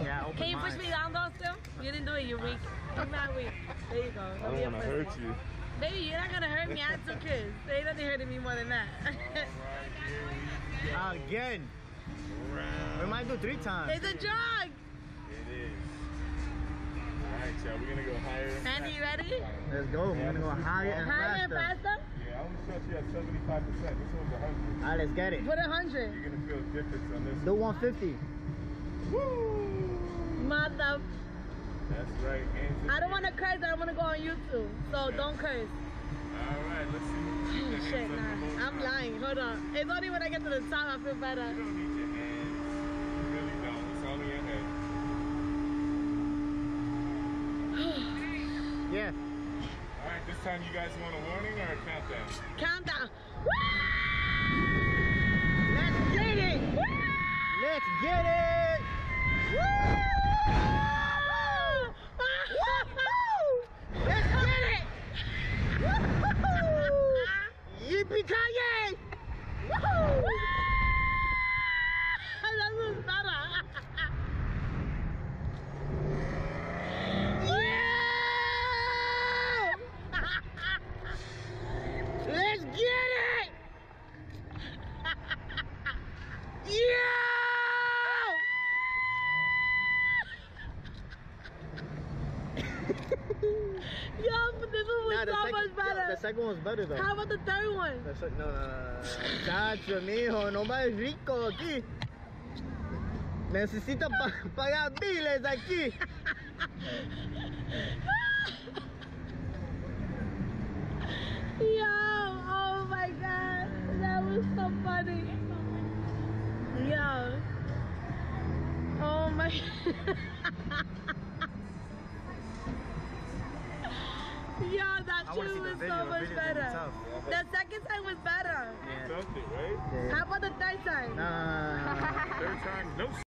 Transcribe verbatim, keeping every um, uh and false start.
Yeah, open Can you mind. push me down though still? You didn't do it, you're weak. You're not weak. There you go. I don't want to hurt you. Baby, you're not gonna hurt me. I have two kids. They don't hurting me more than that. Again. We might do three times. It's a drug. It is. Alright, y'all, we're gonna go higher. Andy, you ready? Let's go. We're gonna go higher and Higher and faster. faster? Yeah, I only trust you at seventy-five percent. This one's one hundred. Alright, let's get it. Put a hundred. You're gonna feel a difference on this Do one fifty. Woo! Mother. That's right. Hands in I don't the want to curse. I don't want to go on YouTube. So Okay. don't curse. Alright, let's see. Keep the hands Shit, up the nah. whole I'm time. lying. Hold on. It's only when I get to the top I feel better. You don't need your hands. You really don't. It's all in your head. Yeah. Alright, this time you guys want a warning or a countdown? Countdown. Let's get it. Let's get it. Let's get it. Yippee-ki-yay. That was better. Let's get it! Yeah! Yo, but this one was Nah, the so second, much better. The second one's better though. How about the third one? The sec- no, no, no, no. Chacho, mijo, no más rico aquí. Necesito pa pagar biles aquí. Yo, oh my god, that was so funny. Yo, oh my. Yo, that I wanna shit see the was video. so The much video's better. gonna be tough. The second time was better. You felt it, right? Yeah. How about the third time? Nah. Third time, no.